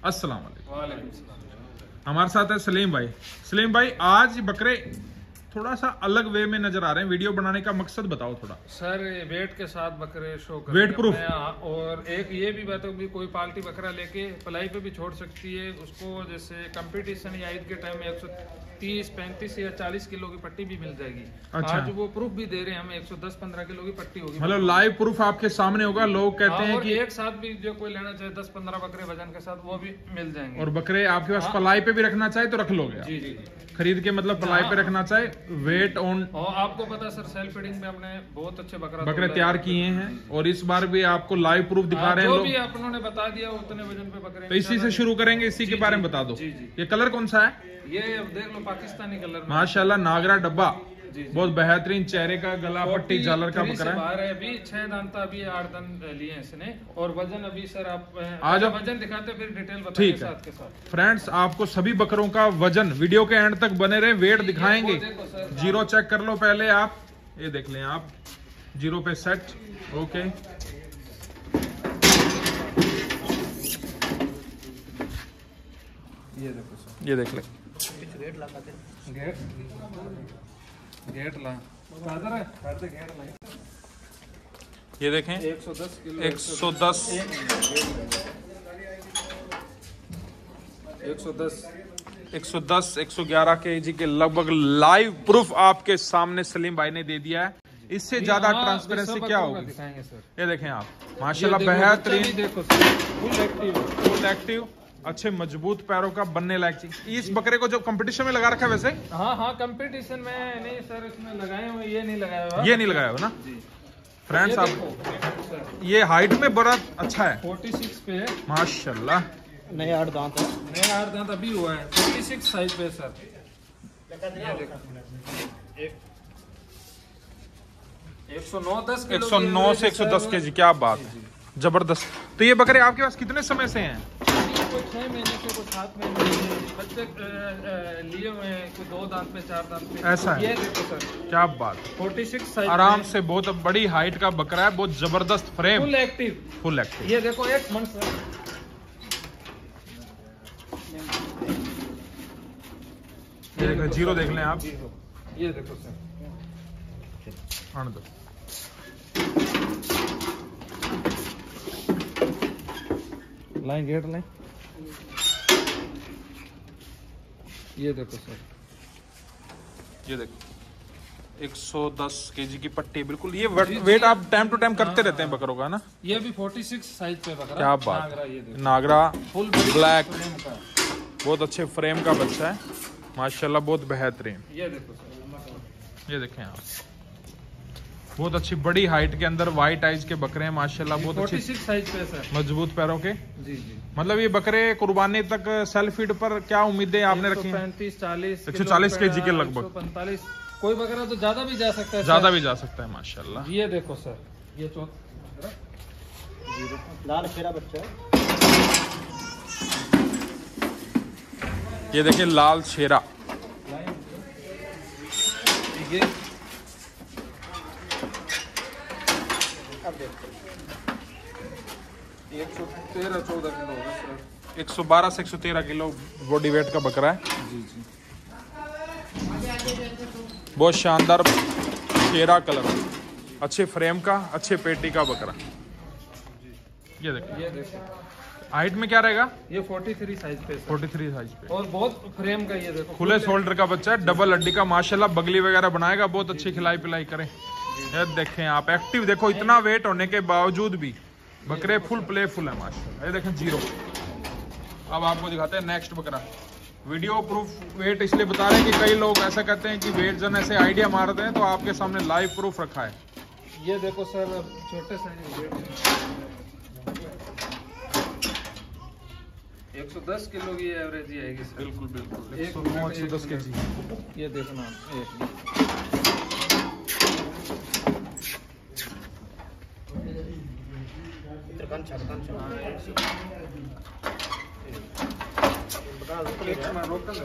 अस्सलाम वालेकुम। वालेकुम सलाम। हमारे साथ है सलीम भाई। सलीम भाई, आज बकरे थोड़ा सा अलग वे में नजर आ रहे हैं, वीडियो बनाने का मकसद बताओ थोड़ा। सर वेट के साथ बकरे शो कर वेट प्रूफ। और एक ये भी बात है कि कोई पाल्टी बकरा लेके पलाई पे भी छोड़ सकती है उसको, जैसे कंपटीशन या ईद के टाइम में 130, 35 या 40 किलो की पट्टी भी मिल जाएगी। अच्छा। आज वो प्रूफ भी दे रहे हैं हमें, 110-15 किलो की पट्टी होगी। मतलब लाइव प्रूफ आपके सामने होगा। लोग कहते हैं और कि एक साथ भी जो कोई लेना चाहे 10-15 बकरे वजन के साथ वो भी मिल जाएंगे। और बकरे आपके पास पलाई पे भी रखना चाहे तो रख लोगे आप। जी जी जी। खरीद के मतलब पलाई पे रखना चाहे, वेट ऑन। और आपको पता है सर, सेल्फ फीडिंग में हमने बहुत अच्छे बकरे तैयार किए हैं और इस बार भी आपको लाइव प्रूफ दिखा रहे हैं जो लोग। भी आप उन्होंने बता दिया उतने वजन पे बकरे। तो इसी से शुरू करेंगे, इसी के बारे में बता दो। जी जी। ये कलर कौन सा है? ये अब देख लो, पाकिस्तानी कलर में माशाल्लाह, नागरा डब्बा। जी जी। बहुत बेहतरीन चेहरे का, गला पट्टी झालर का 43 बकरा है। बाहर है अभी 6 दांत, अभी 8 दांत लिए हैं इसने। और वजन अभी सर आप आज वजन दिखाते फिर डिटेल बताएंगे ठीक है। साथ के साथ। फ्रेंड्स, आपको सभी बकरों का वजन वीडियो के एंड तक बने रहे, वेट दिखाएंगे। देखो सर, जीरो चेक कर लो पहले आप, ये देख लें आप, जीरो पे सेट। ओके, ये देखो सर, ये देख लें। गेट ला कादर है, कादर गेट ला। ये देखें 110 किलो, 110 110 111 kg के लगभग लाइव प्रूफ आपके सामने सलीम भाई ने दे दिया है। इससे ज्यादा ट्रांसपेरेंसी क्या होगी? दिखाएंगे सर। ये देखें आप, माशाल्लाह बेहतरीन, देखो सर, फुल एक्टिव, अच्छे मजबूत पैरों का, बनने लायक चीज। इस बकरे को जो कंपटीशन में लगा रखा है वैसे? हाँ हाँ, कंपटीशन में नहीं सर, इसमें लगाए हुए, ये नहीं लगाया हुआ। ये नहीं लगाया हुआ ना जी। फ्रेंड्स। ये आप देखो सर, ये हाइट में बड़ा अच्छा है 46 पे है। माशाल्लाह। नए 8 दांत है। नया 8 दांत अभी हुआ है, 46 साइज पे सर। ये देखो 109-10 किलो 109 से 110 kg, क्या बात है, जबरदस्त। तो ये बकरे आपके पास कितने समय से हैं? कोई 6 महीने से, कोई 7 महीने से बच्चे लिए हुए हैं, कोई 2 दांत पे, 4 दांत पे। ऐसा है? ये देखो सर, क्या बात, 46 साइज आराम से, बहुत बड़ी हाइट का बकरा है, बहुत जबरदस्त frame, full active. Full active. ये देखो एक मन सर, ये देखो जीरो देख लें आप। ये देखो सर, आने दो। Line gate line. ये देखो सर, ये देखो 110 kg की पट्टी, बिल्कुल। ये वेट आप टाइम टू टाइम करते रहते हैं बकरों का ना? ये भी 46 साइज पे बकरा। क्या बात, नागरा, ये देखो नागरा फुल ब्लैक, फ्रेम का। बहुत अच्छे फ्रेम का बच्चा है माशाल्लाह, बहुत बेहतरीन। ये देखो सर, ये देखें आप, बहुत अच्छी बड़ी हाइट के अंदर व्हाइट आइज के बकरे हैं माशाल्लाह, बहुत अच्छी 46 साइज पे सर। मजबूत पैरों के। जी जी। मतलब ये बकरे कुर्बानी तक सेल्फ फीड पर क्या उम्मीदें आपने रखी हैं? 135-40 140 kg के लगभग। 145, कोई बकरा तो ज्यादा भी जा सकता है, ज्यादा भी जा सकता है माशाल्लाह। ये देखो सर, ये लाल शेरा बच्चा है। ये देखिए लाल शेरा, ये अब देखते 113-14 किलो होगा सर। 112 से 113 किलो बॉडी वेट का बकरा है। जी जी। बहुत शानदार शेरा कलर, अच्छे फ्रेम का, अच्छे पेटी का बकरा। ये देखो, ये देखो हाइट में क्या रहेगा? ये 43 साइज पे सर। 43 साइज पे, और बहुत फ्रेम का, ये देखो खुले शोल्डर का बच्चा है, डबल हड्डी का माशाल्लाह, बगली वगैरह बनाएगा, बहुत अच्छी खिलाई पिलाई करें। ये देखें आप, एक्टिव देखो, इतना वेट होने के बावजूद भी बकरे फुल प्लेफुल है माशाल्लाह। ये देखें जीरो। अब आपको दिखाते हैं नेक्स्ट बकरा। वीडियो प्रूफ वेट इसलिए बता रहे हैं कि कई लोग ऐसा कहते हैं कि वेट जन ऐसे आइडिया मारते हैं, तो आपके सामने लाइव प्रूफ रखा है। ये देखो सर, छोटे साइज 110 किलो की एवरेज ही आएगी सर। बिल्कुल बिल्कुल, 109 110 kg। ये देखना रोकन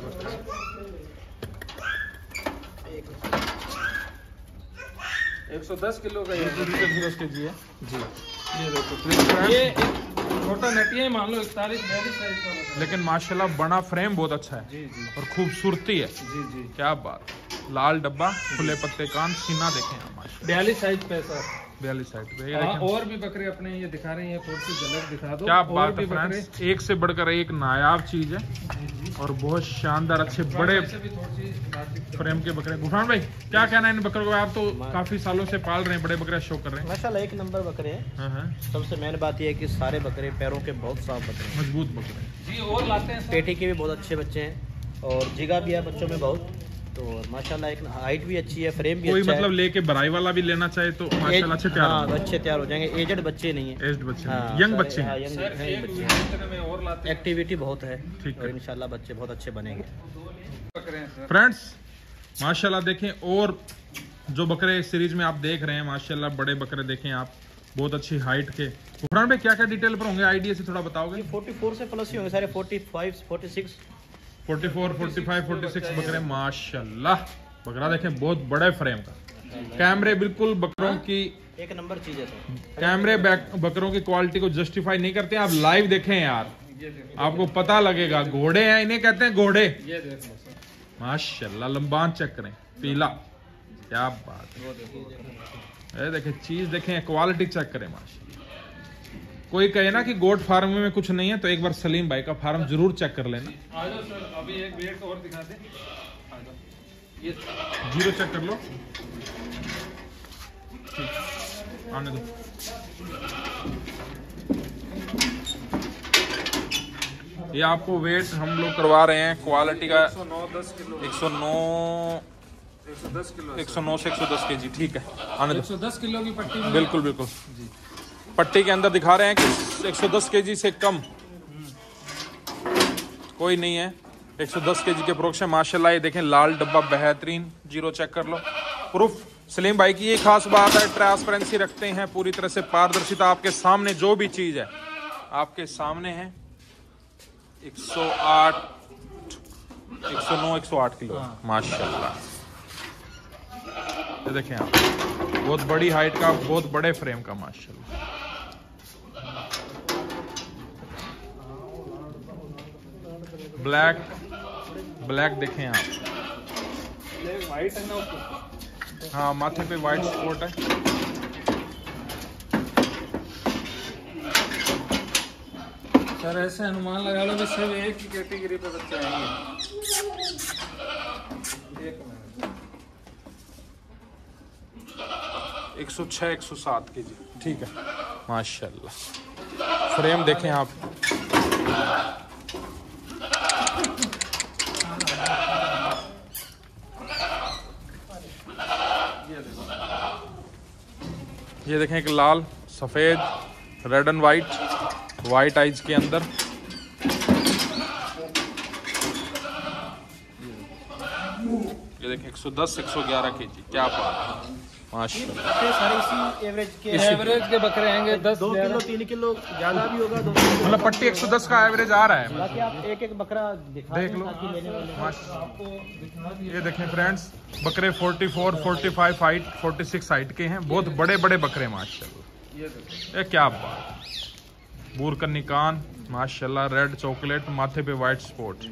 110 किलो का 110 kg है जी। ये देखो ये छोटा नटिया ही मान लो 41-42 साइज का बकरा। लेकिन माशाल्लाह बड़ा फ्रेम बहुत अच्छा है जी जी और खूबसूरती है। जी जी। क्या बात, लाल डब्बा, खुले पत्ते कान, सीना देखें आप माशाल्लाह 42 साइज पे सर। 42 साइड पे। ये हाँ, देखें और भी बकरे अपने ये दिखा रहे हैं, थोड़ी सी झलक दिखा दो। क्या और बात भी है बकरे फ्रेंड्स, एक से बढ़कर एक नायाब चीज है जी जी। और बहुत शानदार अच्छे बड़े ऐसे भी थोड़ी सी बातचीत करो। फ्रेम के बकरे। गुफान भाई क्या कहना है इन बकरों को, आप तो काफी सालों से पाल रहे हैं, बड़े बकरे शो कर रहे हैं। माशाल्लाह एक नंबर बकरे हैं। हाँ हाँ, सबसे मेन बात यह है कि सारे बकरे पैरों के बहुत साफ बकरे हैं। मजबूत बकरे। जी और लाते हैं सर। पेटी के भी बहुत अच्छे बच्चे हैं और जिगा भी है बच्चों में बहुत। तो माशाल्लाह एक हाइट भी अच्छी है, फ्रेम भी कोई अच्छा मतलब लेके बराई वाला भी लेना चाहे तो माशाल्लाह अच्छे तैयार हाँ, होंगे। अच्छे तैयार हो जाएंगे। एजड बच्चे नहीं है, एज्ड बच्चे हाँ, यंग सारे- बच्चे हाँ, हैं। यंग सर यंग एक बच्चे हैं। तरह में और लाते हैं एक्टिविटी बहुत है ठीक और है। इंशाल्लाह बच्चे बहुत अच्छे बनेंगे। बकरे हैं सर। फ्रेंड्स माशाल्लाह देखें, और जो बकरे सीरीज में आप देख रहे हैं माशाल्लाह बड़े बकरे देखें आप, बहुत अच्छी हाइट के। गुफरान भाई क्या क्या डिटेल पर होंगे, आइडिया से थोड़ा बताओगे। 44 से प्लस ही होंगे सारे, 45, 46। 44, 45, 46 बकरे माशाल्लाह। बकरा देखें बहुत बड़े फ्रेम का, कैमरे बिल्कुल बकरों की, एक नंबर चीज है सर। कैमरे बकरों की क्वालिटी को जस्टिफाई नहीं करते। आप लाइव देखें यार, ये देखो, आपको पता लगेगा। घोड़े हैं, इन्हें कहते हैं घोड़े। ये देख लो सर। माशाल्लाह लंबान चेक करें, पीला, क्या बात है। वो देखो बकरा। ये देखें चीज देखें, क्वालिटी चेक करें माशाल्लाह। कोई कहे ना कि गोट फार्म में कुछ नहीं है तो एक बार सलीम भाई का फार्म जरूर चेक कर लेना। आ जाओ सर, अभी एक बेड को और दिखा दे। आ जाओ। ये जीरो चेक कर लो, ठीक, आने दो। ये आपको वेट हम लोग करवा रहे हैं क्वालिटी का 109-10 किलो। 109 110 किलो है सर। 109 से 110 kg, ठीक है, आने दो। 110 किलो की पट्टी में। बिल्कुल बिल्कुल पट्टी के अंदर दिखा रहे हैं कि 110 kg से कम कोई नहीं है। 110 kg के प्रोक्ष है माशाल्लाह। ये देखें लाल डब्बा बेहतरीन, जीरो चेक कर लो। प्रूफ सलीम भाई की ये खास बात है, ट्रांसपेरेंसी रखते हैं, पूरी तरह से पारदर्शिता। आपके सामने जो भी चीज है आपके सामने है। 108, 109, 108 किलो माशाल्लाह। ये देखें आप, बहुत बड़ी हाइट का, बहुत बड़े फ्रेम का माशाल्लाह। ब्लैक देखें आप, व्हाइट है ना उसको। हाँ माथे पे वाइट स्पॉट है। सर ऐसे अनुमान लगा लो कि सिर्फ एक ही कैटेगरी पे बच्चे आएंगे। एक मिनट। 106, 107 kg, ठीक है माशाल्लाह। फ्रेम देखें आप, ये देखें एक लाल सफेद, रेड एंड वाइट आइज के अंदर। ये देखें 110, 111 kg, क्या बात है माशाल्लाह। ये सारे इसी एवरेज के हैं। एवरेज के बकरे आएंगे 10 2 किलो 3 किलो ज्यादा भी होगा, 2 किलो। मतलब पट्टी 110 का एवरेज आ रहा है। बाकी आप एक एक बकरा दिखा देख दें लो। ताकि लेने वाले माशाल्लाह। ये देखें फ्रेंड्स, बकरे 44, 45 हाइट, 46 हाइट के हैं, बहुत बड़े बड़े बकरे माशाल्लाह। ये देखो। ये क्या बात, बूरकन्नी कान माशाल्लाह, रेड चॉकलेट, माथे पे वाइट स्पॉट।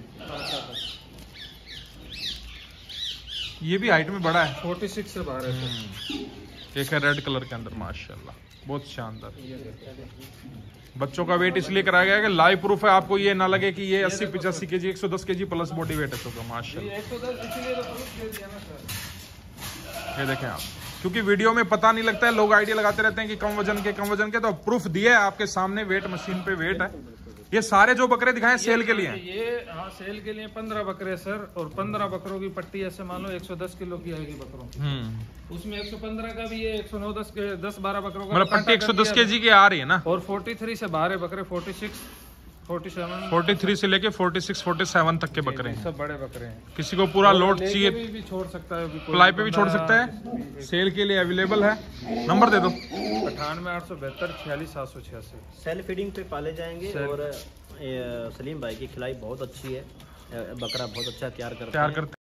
ये भी हाइट में बड़ा है। 46 से बाहर है सर। एक है रेड कलर के अंदर माशाल्लाह, बहुत शानदार। ये देखो। बच्चों का वेट इसलिए कराया गया है कि लाइव प्रूफ है, आपको ये ना लगे कि ये 80-85 kg, 110 kg plus body weight है तो माशाल्लाह। 110 इसीलिए तो प्रूफ दे दिया ना सर। ये देखें आप, क्योंकि वीडियो में पता नहीं लगता है, लोग आइडिया लगाते रहते हैं कि कम वजन के, तो प्रूफ दिया है आपके सामने, वेट मशीन पे वेट है। ये सारे जो बकरे दिखाए सेल के लिए हैं। ये हाँ सेल के लिए 15 बकरे सर, और 15 बकरों की पट्टी ऐसे मान लो 110 किलो की आएगी बकरों की। उसमें 115 का भी है, 109 10-12 बकरों का मतलब पट्टी 110 kg की आ रही है ना। और 43 से बाहर है बकरे, 46, 47, 43 से लेके 46, 47 तक के बकरे हैं। सब बड़े बकरे हैं। किसी को पूरा लोड लेके चाहिए भी छोड़ सकता है, प्लाई पे भी छोड़ सकता है, सेल के लिए अवेलेबल है। नंबर दे दो। 98 872 46 786। सेल्फ फीडिंग पे पाले जाएंगे। और सलीम भाई की खिलाई बहुत अच्छी है, बकरा बहुत अच्छा तैयार करते हैं।